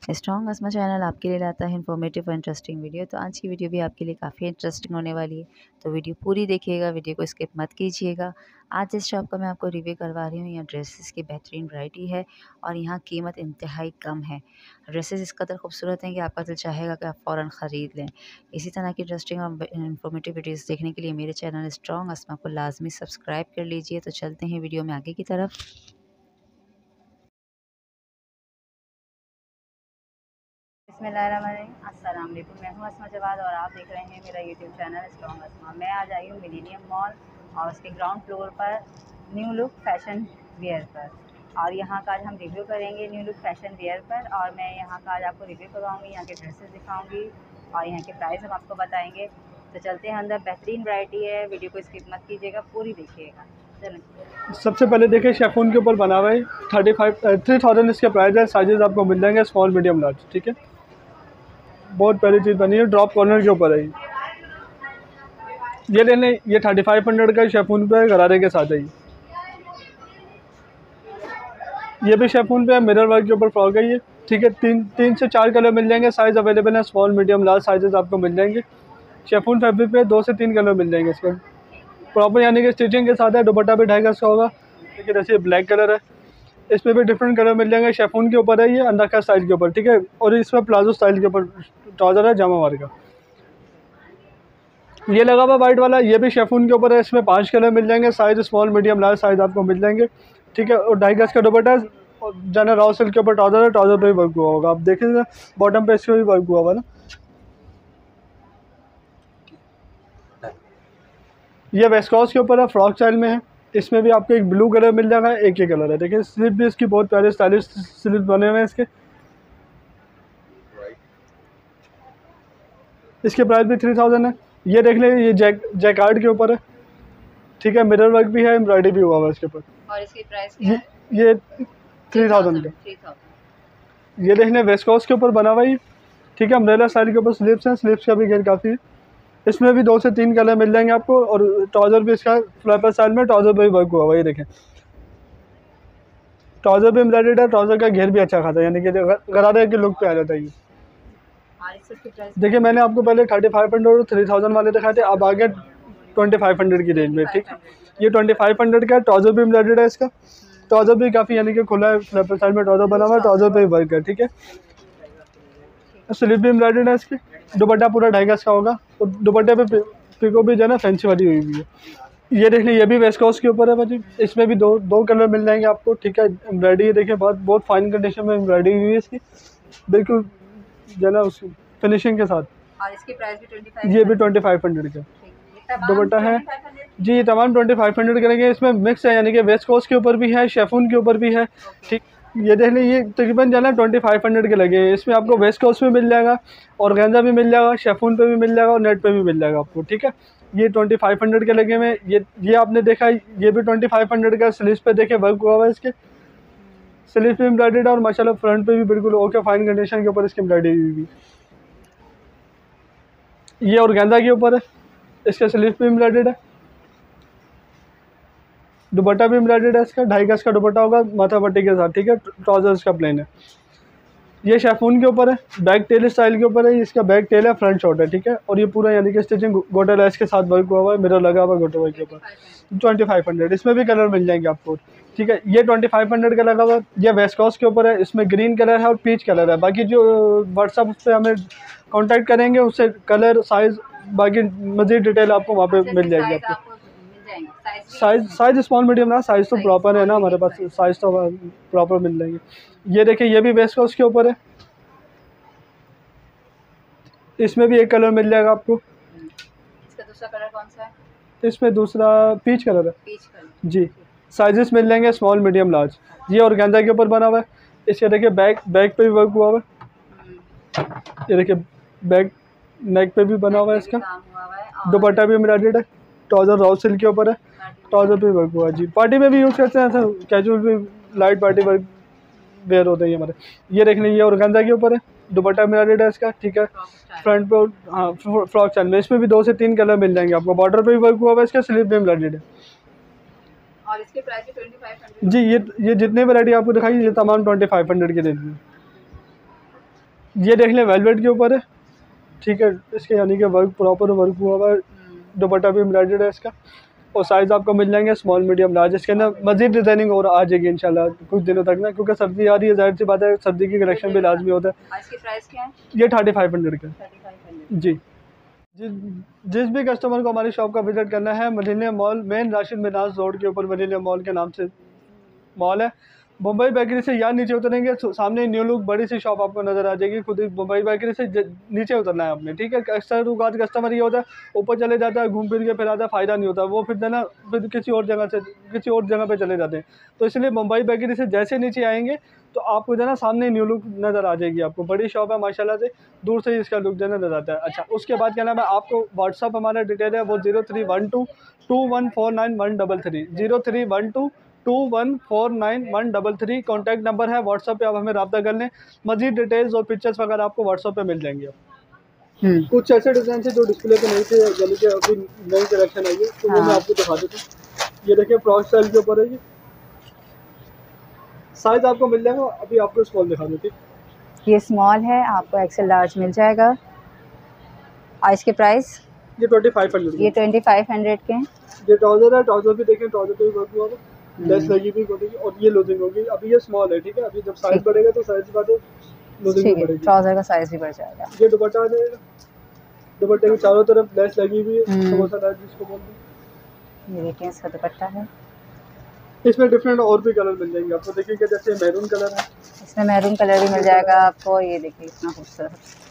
Strong Asma channel आपके लिए लाता है इन्फॉर्मेटिव और इंटरेस्टिंग वीडियो। तो आज की वीडियो भी आपके लिए काफ़ी इंटरेस्टिंग होने वाली है, तो वीडियो पूरी देखिएगा, वीडियो को स्किप मत कीजिएगा। आज जिस शॉप का मैं आपको रिव्यू करवा रही हूँ, यहाँ ड्रेसेस की बेहतरीन वैरायटी है और यहाँ कीमत इंतहाई कम है। ड्रेसेस इस कदर खूबसूरत हैं कि आपका दिल चाहेगा कि आप फ़ौरन ख़रीद लें। इसी तरह की इंटरेस्टिंग और इन्फॉर्मेटिव वीडियोज़ देखने के लिए मेरे चैनल स्ट्रॉन्ग असमा को लाजमी सब्सक्राइब कर लीजिए। तो चलते हैं वीडियो में आगे की तरफ। बिस्मिल्लाहिर्रहमानिर्रहीम। अस्सलाम वालेकुम। मैं हूँ असमा जवाद और आप देख रहे हैं मेरा यूट्यूब चैनल स्ट्रॉन्ग असमा। मैं आज आई हूँ मिलेनियम मॉल और उसके ग्राउंड फ्लोर पर न्यू लुक फैशन वेयर पर, और यहाँ का आज हम रिव्यू करेंगे न्यू लुक फैशन वेयर पर। और मैं यहाँ का आज आपको रिव्यू करवाऊँगी, यहाँ के ड्रेसेस दिखाऊँगी और यहाँ के प्राइस हम आपको बताएँगे। तो चलते हैं अंदर, बेहतरीन वैरायटी है, वीडियो को स्किप मत कीजिएगा, पूरी देखिएगा। सबसे पहले देखिए शेफून के ऊपर बना हुआ है 3,000 इसके प्राइस है। साइजेस आपको मिल जाएंगे स्मॉल मीडियम लार्ज। ठीक है, बहुत प्यारी चीज़ बनी है, ड्रॉप कॉर्नर के ऊपर है ये लेने। ये 3,500 का शेफून पे गरारे के साथ है ये भी शेफून पे है, मिरर वर्क के ऊपर फ्रॉक है ये। ठीक है, तीन से 4 कलर मिल जाएंगे, साइज़ अवेलेबल है स्मॉल मीडियम लार्ज साइजेस आपको मिल जाएंगे। शेफून फैब्रिक पे 2 से 3 कलर मिल जाएंगे इसके प्रॉपर, यानी कि स्टिचिंग के साथ है। दुपट्टा भी 2.5 गज का होगा। देखिए जैसे ब्लैक कलर है, इसमें भी डिफरेंट कलर मिल जाएंगे। शेफून के ऊपर है ये, अंडरकट स्टाइल के ऊपर। ठीक है, और इसमें प्लाजो स्टाइल के ऊपर ट्राउजर है जामा वार का। ये लगा हुआ वाइट वाला, ये भी शेफून के ऊपर है। इसमें 5 कलर मिल जाएंगे, size small medium large size आपको मिल जाएंगे। ठीक है, और 2.5 गज का दुपट्टा और जाना रॉ सिल्क के ऊपर ट्राउजर है। ट्राउजर पे भी वर्क हुआ होगा, आप देखेंगे बॉटम पे इसमें भी वर्क हुआ होगा ना। ये वेस्कॉस के ऊपर है, फ्रॉक स्टाइल में है। इसमें भी आपको एक ब्लू कलर मिल जाएगा, एक ही कलर है। देखिए स्लिप भी इसकी बहुत प्यारे स्टाइलिश स्लिप बने हुए हैं इसके। इसके प्राइस भी 3,000 है। ये देख लें, ये जैकार्ड के ऊपर है। ठीक है, मिरर वर्क भी है, एम्ब्रॉयडरी भी हुआ हुआ है इसके ऊपर। और इसकी प्राइस क्या है? ये 3,000 का। ये देख लें, वेस्कॉस के ऊपर बना हुआ है। ठीक है, अम्ब्रेला स्टाइल के ऊपर स्लिप्स हैं, स्लिप्स का भी घेर काफ़ी है। इसमें भी 2 से 3 कलर मिल जाएंगे आपको, और ट्राउज़र भी इसका फ्लैपर स्टाइल में ट्राउज़र पे भी वर्क हुआ हुआ है। ये देखें, ट्राउज़र भी एम्ब्रॉयडर्ड है, ट्राउज़र का घेर भी अच्छा खाता है, यानी कि गरारे के लुक पे आ जाता है ये। देखिए मैंने आपको पहले 3,500 और 3,000 वाले दिखाए थे, अब आगे 2,500 की रेंज में। ठीक है, ये 2,500 का ट्राउज़र भी एम्ब्रॉयडर्ड है इसका। ट्राउज़र भी काफ़ी यानी कि खुला है, फ्लैपर स्टाइल में ट्राउज़र बना हुआ है, ट्राउज़र पे भी वर्क है। ठीक है, स्लीव भी एम्ब्रॉयडर्ड है इसकी। दुपट्टा पूरा 2.5 गज का होगा, और दुपट्टे पे पिको भी जो है ना फैंसी वाली हुई हुई है। ये देख लीजिए, ये भी वेस्कॉस के ऊपर है भाजी। इसमें भी दो कलर मिल जाएंगे आपको। ठीक है, एम्ब्रॉयडरी देखिए बहुत फाइन कंडीशन में एम्ब्रॉयडरी हुई है इसकी, बिल्कुल जो है ना उस फिनिशिंग के साथ। और इसकी प्राइस भी 25? ये भी 2,500 का दुपट्टा है जी। ये तमाम 2,500 करेंगे। इसमें मिक्स है, यानी कि वेस्ट कोस्ट के ऊपर भी है, शेफून के ऊपर भी है। ठीक, ये देख लीजिए, ये तकरीबन जो है ना 2,500 के लगे हैं। इसमें आपको वेस्ट कोस्ट में मिल जाएगा, और गेंजा भी मिल जाएगा, शेफून पे भी मिल जाएगा, और नेट पे भी मिल जाएगा आपको। ठीक है, ये 2,500 के लगे हुए। ये आपने देखा, ये भी 2,500 का। स्लीव्स पे देखे वर्क हुआ हुआ है इसके, स्लीव्स पे एम्ब्रॉयडर्ड है, और माशाल्लाह फ्रंट पे भी बिल्कुल ओके फाइन कंडीशन के ऊपर इसकी एम्ब्रॉयडरी हुई भी। ये और गेंजा के ऊपर है, इसका स्लीव भी एम्ब्रॉयडर्ड है, दुपट्टा भी एम्ब्रॉयडर्ड है इसका। 2.5 गज का दुपट्टा होगा माथा पट्टी के साथ। ठीक है, ट्राउजर इसका प्लेन है। ये शेफून के ऊपर है, बैक टेल स्टाइल के ऊपर है। इसका बैक टेल है, फ्रंट शॉर्ट है। ठीक है, और ये पूरा यानी कि स्टिचिंग गोटा लैस के साथ वर्क हुआ हुआ है, मिरर लगा हुआ है गोटा वर्क के ऊपर। 2,500। इसमें भी कलर मिल जाएंगे आपको। ठीक है, ये 2,500 का लगा हुआ है। ये वेस्कॉस के ऊपर है, इसमें ग्रीन कलर है और पीच कलर है। बाकी जो व्हाट्सअप पे हमें कॉन्टैक्ट करेंगे उससे कलर साइज़ बाकी मज़ीद डिटेल आपको वहाँ पे मिल जाएगी आपको। साइज स्मॉल मीडियम ना, साइज़ तो प्रॉपर है ना हमारे पास, साइज़ तो प्रॉपर मिल जाएंगे। ये देखिए, ये भी वेस्ट कोस्ट के ऊपर है। इसमें भी एक कलर मिल जाएगा आपको। इसका दूसरा कलर कौन सा है? इसमें दूसरा पीच कलर है। पीच कलर जी। साइजेस मिल जाएंगे स्मॉल मीडियम लार्ज। ये और गेंजा के ऊपर बना हुआ है। इसके देखिए बैक पे भी वर्क हुआ हुआ है। ये देखिए बैक नेक पे भी बना हुआ है इसका। दुपट्टा भी एम्ब्रॉयडर्ड है, ट्राउजर रॉ सिल्क के ऊपर है, ट्राउजर पे वर्क हुआ है जी। पार्टी में भी यूज़ करते हैं, ऐसा कैजुअल भी लाइट पार्टी वर्क वेयर होते हैं हमारे। ये देख लीजिए, और गेंजा के ऊपर है, दुपट्टा एम्ब्रॉयडर्ड है इसका। ठीक है, फ्रंट पे हाँ फ्रॉक स्टाइल में। इसमें भी 2 से 3 कलर मिल जाएंगे आपको। बॉर्डर पे भी वर्क हुआ हुआ है इसका, स्लीव भी एम्ब्रॉयडर्ड है। और इसके प्राइस भी 2500 जी। ये जितने वैरायटी आपको दिखाई, ये तमाम 2,500 के रेंज में। ये देख लें वेलवेट के ऊपर है, ठीक है। इसके यानी कि वर्क प्रॉपर वर्क हुआ है, दुपट्टा भी एम्ब्रॉयडर्ड है इसका। और साइज़ आपको मिल जाएंगे स्मॉल मीडियम लार्ज। इसके अंदर मजीद डिजाइनिंग और आ जाएगी इंशाल्लाह कुछ दिनों तक ना, क्योंकि सर्दी आ रही है, जाहिर सी बात है सर्दी की कलेक्शन भी लाजमी होता है। और इसकी प्राइस क्या है? ये 3500 का 3500। जी। जिस भी कस्टमर को हमारी शॉप का विजिट करना है, millennium mall main Rashid Minhas road के ऊपर मिलेनियम मॉल के नाम से मॉल है। मुंबई बेकरी से यहाँ नीचे उतरेंगे, सामने न्यू लुक बड़ी सी शॉप आपको नज़र आ जाएगी। खुद ही मुंबई बेकरी से नीचे उतरना है आपने, ठीक है। अक्सर औकात कस्टमर ये होता है ऊपर चले जाता है, घूम फिर के फिर आता है, फ़ायदा नहीं होता, वो फिर ना फिर किसी और जगह पे चले जाते हैं। तो इसलिए मुंबई बेकरी से जैसे नीचे आएंगे तो आपको जो है ना सामने न्यू लुक नज़र आ जाएगी। आपको बड़ी शॉप है माशाल्लाह से, दूर से ही इसका लुक जो है नज़र आता है। अच्छा, उसके बाद क्या नाम है, आपको व्हाट्सअप हमारा डिटेल है वो 03122149 133 03122149 133 कॉन्टैक्ट नंबर है। व्हाट्सअप पे आप हमें रब्ता कर लें। मजीद डिटेल्स और पिक्चर्स वगैरह आपको व्हाट्सअप पे मिल जाएंगे। कुछ ऐसे डिज़ाइन थे जो डिस्प्ले पे नहीं थे, यानी कि अभी नई कलेक्शन आई है, तो वो मैं आपको दिखा देता हूँ। ये देखिए फ्रॉक स्टाइल के ऊपर है, ये साइज़ आपको मिल जाएगा। अभी आपको स्मॉल दिखा देती, ये स्मॉल है, आपको एक्सेल लार्ज मिल जाएगा। और इसके प्राइस ये 2500 ये 2500 के हैं। ये ट्राउजर है, ट्राउजर भी देखें, ट्राउजर पे भी वर्क हुआ है, लेस लगी भी होगी और ये लूजिंग होगी। अभी ये स्मॉल है, ठीक है। अभी जब साइज बढ़ेगा तो साइज का तो लूजिंग भी बढ़ेगी, ट्राउजर का साइज भी बढ़ जाएगा। ये दुपट्टा आ जाएगा, दुपट्टे की चारों तरफ लेस लगी हुई है, समोसा लेस जिसको बोलते हैं। ये देखिए इसका दुपट्टा है, इसमें डिफरेंट और भी कलर मिल जाएंगे आपको। देखिए कि जैसे मैरून कलर है, इसमें मैरून कलर भी मिल जाएगा आपको। ये देखिए इतना खूबसूरत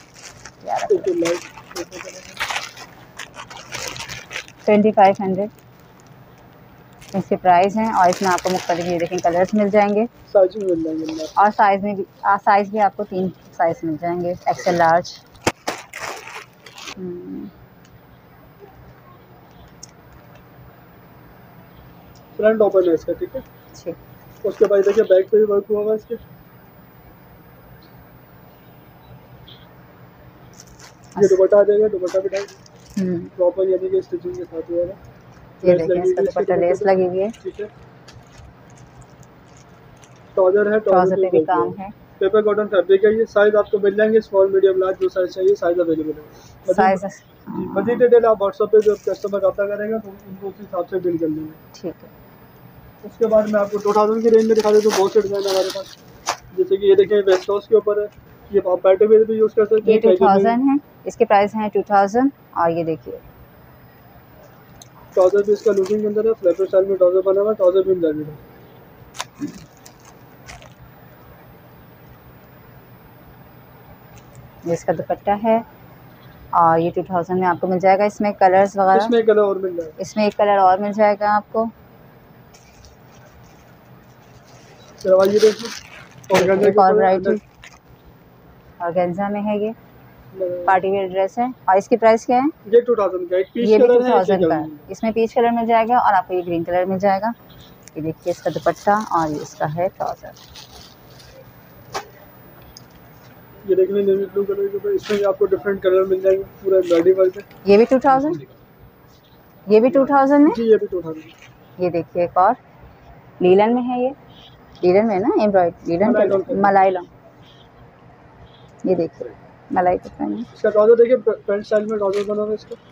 2500 इसके प्राइस हैं। और इसमें आपको मुख्तलिफ ये देखें कलर्स मिल जाएंगे, साइज भी मिल जाएंगे, और साइज़ भी आपको 3 साइज़ मिल जाएंगे, एक्सेल लार्ज। फ्रंट ओपन है इसका, ठीक है। ठीक, उसके बाद देखिए बैक पे भी वर्क हुआ है इसके। ये दुपट्टा आ जाएगा, दुपट्टा भी प्रॉपर यानी कि स्टिचिंग के साथ हुआ है। ये देखिए इसका दुपट्टा लेस लगी हुई है, ठीक है। ट्राउजर है, ट्राउजर पे भी काम है, पेपर कॉटन फैब्रिक है। ये साइज आपको मिल जाएंगे स्मॉल मीडियम लार्ज, जो साइज चाहिए साइज अवेलेबल है। साइज मजीद डिटेल आप व्हाट्सएप पे जो कस्टमर रब्ता करेगा तो उनको उस हिसाब से डील कर लेंगे, ठीक है। उसके बाद मैं आपको 2000 की रेंज में दिखा देता हूँ। बहुत से डिज़ाइन हमारे पास, जैसे कि ये देखें वेस्ट हाउस के ऊपर है, ये आप बैठे हुए भी यूज़ कर सकते हैं। ये 2000 है, इसके प्राइस हैं 2000। और ये देखिए ट्राउजर भी इसका लूजिंग के अंदर है, फ्लैपर स्टाइल में ट्राउजर बना हुआ है, ट्राउजर भी मिल जाएगा। ये इसका दुपट्टा है, और ये 2000 में आपको मिल जाएगा। इसमें कलर्स वगैरह, इसमें कलर और मिल जाएगा, इसमें एक कलर और मिल जाएगा आपको। ये देखिए और वैरायटी ऑर्गेन्जा में है, ये पार्टी वेयर ड्रेस है। और इसकी प्राइस क्या है? ये 2000 का, एक पीच ये भी कलर है, 2000 का। इसमें पीच कलर मिल जाएगा और आपको ये ग्रीन कलर मिल जाएगा। ये देखिए इसका दुपट्टा, और ये इसका है ट्राउजर। ये देखिए नेवी ब्लू कलर के ऊपर, इसमें भी आपको डिफरेंट कलर मिल जाएंगे, पूरा एम्ब्रॉयडरी वर्क है। ये भी 2000, ये भी 2000 है जी, ये भी 2000। ये देखिए एक और लीलन में है, ये लीलन में ना एम्ब्रॉयडरी, लीलन मलाई लॉन्ग। ये देखिए मलाई पैटर्न है। इसका ट्राउजर देखिए पैंट स्टाइल में ट्राउजर बना हुआ है इसका।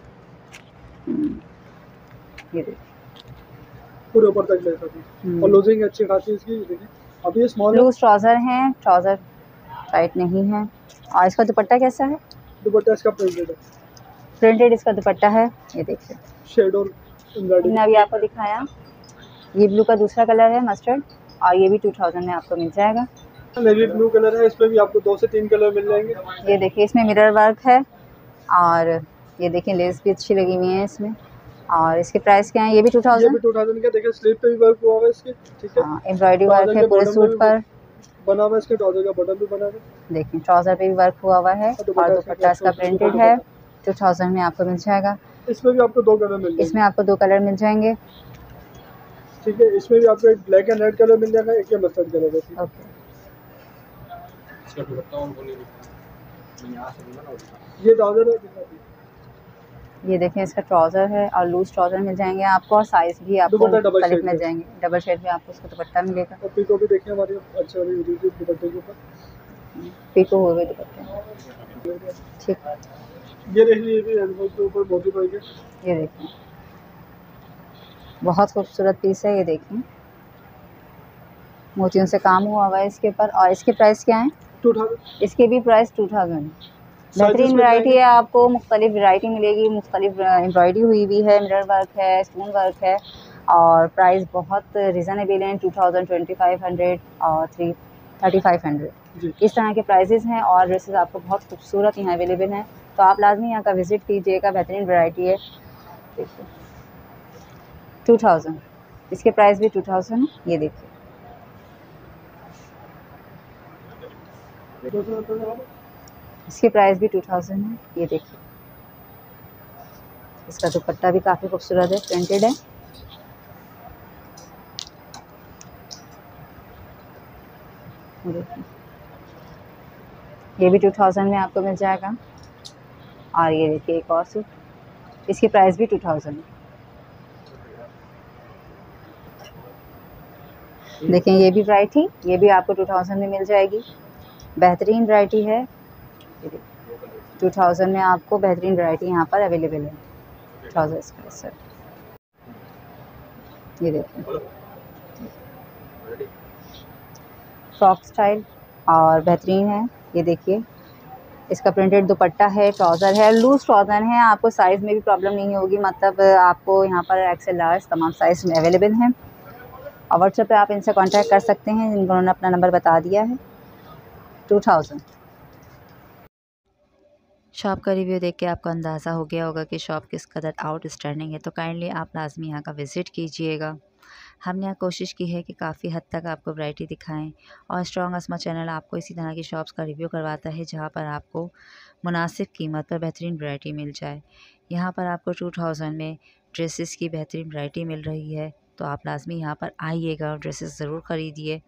ये देखिए पूरे ऊपर तक लेता है, और लूजिंग अच्छी खासी इसकी। देखिए अभी ये स्मॉल लूज ट्राउजर हैं, ट्राउजर टाइट नहीं है। और इसका दुपट्टा कैसा है? दुपट्टा इसका प्रिंटेड है, प्रिंटेड इसका दुपट्टा है। ये देखिए शेड और एम्ब्रॉयडरी। मैंने अभी आपको दिखाया, ये ब्लू का दूसरा कलर है मस्टर्ड, और ये भी 2000 में आपको मिल जाएगा। नेवी ब्लू कलर है, इसमें भी आपको 2 से 3 कलर मिल जाएंगे। ये देखिए इसमें मिरर वर्क है, और ये देखिए लेस भी अच्छी लगी हुई है इसमें। और इसके प्राइस क्या है? ये भी 2000। ये भी 2000 का। देखिए स्लीव पे भी वर्क हुआ हुआ है इसके, ठीक है। एम्ब्रॉयडरी वर्क है पूरे सूट पर बना हुआ है, इसके ट्राउजर का बटन भी बना हुआ है। देखिए ट्राउजर पे भी वर्क हुआ हुआ है, और दुपट्टा इसका प्रिंटेड है। 2000 में आपको मिल जाएगा। इसमें भी आपको 2 कलर मिल जाएंगे। इसमें आपको 2 कलर मिल जाएंगे, ठीक है। इसमें भी आपको एक ब्लैक एंड रेड कलर मिल जाएगा, एक ये मस्टर्ड कलर है। ओके। ये ट्राउजर है, ये देखें इसका ट्राउजर है, और लूज ट्राउजर मिल जाएंगे आपको, और साइज भी आपको मुख्तलिफ मिल जाएंगे। डबल शेड में आपको उसका दुपट्टा मिलेगा। और पीको भी देखिए हमारे अच्छे वाले दुपट्टे के ऊपर, पीको हुए दुपट्टे। ठीक, ये देख लीजिए, भी एल्बो के ऊपर मोती पाई के। ये देखिए बहुत खूबसूरत पीस है, ये देखिए मोतियों से काम हुआ हुआ है इसके ऊपर। और इसके प्राइस क्या है? 2000। इसके भी प्राइस 2000। साइजेस बेहतरीन मिल वैरायटी जाएंगे। है, आपको मुख्तलिफ वैरायटी मिलेगी, मुख्तलिफ एम्ब्रॉयडरी हुई भी है, मिरर वर्क है, स्टोन वर्क है और प्राइस बहुत रिजनेबल हैं। 2000, 2500 और 3500 जी। इस तरह के प्राइजेस हैं और ड्रेसेस आपको बहुत खूबसूरत यहाँ अवेलेबल हैं। तो आप लाजमी यहाँ का विज़िट कीजिएगा, बेहतरीन वैरायटी है। देखिए 2000, इसके प्राइस भी 2000 है, ये देखिए इसकी प्राइस भी 2000 है, ये देखिए इसका दुपट्टा भी काफ़ी खूबसूरत है, प्रिंटेड है। देखिए ये भी 2000 में आपको मिल जाएगा। और ये देखिए एक और सूट, इसकी प्राइस भी 2000 है। देखें ये भी वैरायटी, ये भी आपको 2000 में मिल जाएगी। बेहतरीन वैरायटी है, 2000 में आपको बेहतरीन वैरायटी यहाँ पर अवेलेबल है। 2000 इसका सर, ये देखिए फ्रॉक स्टाइल और बेहतरीन है। ये देखिए इसका प्रिंटेड दुपट्टा है, ट्राउज़र है, लूज़ ट्राउज़र है, आपको साइज़ में भी प्रॉब्लम नहीं होगी। मतलब आपको यहाँ पर एक्सेल लार्ज तमाम साइज़ में अवेलेबल हैं और व्हाट्सएप पे आप इनसे कांटेक्ट कर सकते हैं, इन्होंने अपना नंबर बता दिया है। 2000। शॉप का रिव्यू देख के आपको अंदाज़ा हो गया होगा कि शॉप किस कदर आउटस्टैंडिंग है, तो काइंडली आप लाजमी यहाँ का विज़िट कीजिएगा। हमने यहाँ कोशिश की है कि काफ़ी हद तक आपको वैरायटी दिखाएं और स्ट्रॉन्ग अस्मा चैनल आपको इसी तरह की शॉप्स का रिव्यू करवाता है जहाँ पर आपको मुनासिब कीमत पर बेहतरीन वैरायटी मिल जाए। यहाँ पर आपको 2000 में ड्रेसेस की बेहतरीन वैरायटी मिल रही है, तो आप लाजमी यहाँ पर आइएगा और ड्रेसेस ज़रूर ख़रीदिए।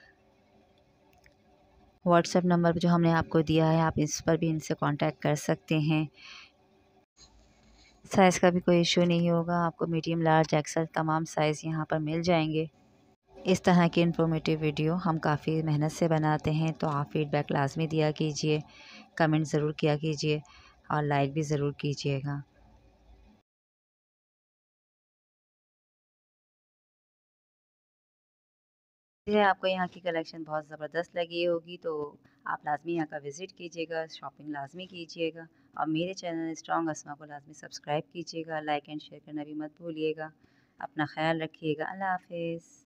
व्हाट्सएप नंबर जो हमने आपको दिया है, आप इस पर भी इनसे कांटेक्ट कर सकते हैं। साइज़ का भी कोई इशू नहीं होगा, आपको मीडियम, लार्ज, एक्सेल तमाम साइज़ यहाँ पर मिल जाएंगे। इस तरह की इन्फॉर्मेटिव वीडियो हम काफ़ी मेहनत से बनाते हैं, तो आप फीडबैक लाजमी दिया कीजिए, कमेंट ज़रूर किया कीजिए और लाइक भी ज़रूर कीजिएगा। ये आपको यहाँ की कलेक्शन बहुत ज़बरदस्त लगी होगी, तो आप लाजमी यहाँ का विज़िट कीजिएगा, शॉपिंग लाजमी कीजिएगा और मेरे चैनल स्ट्रॉन्ग अस्मा को लाजमी सब्सक्राइब कीजिएगा, लाइक एंड शेयर करना भी मत भूलिएगा। अपना ख्याल रखिएगा। अल्लाह हाफ़िज़।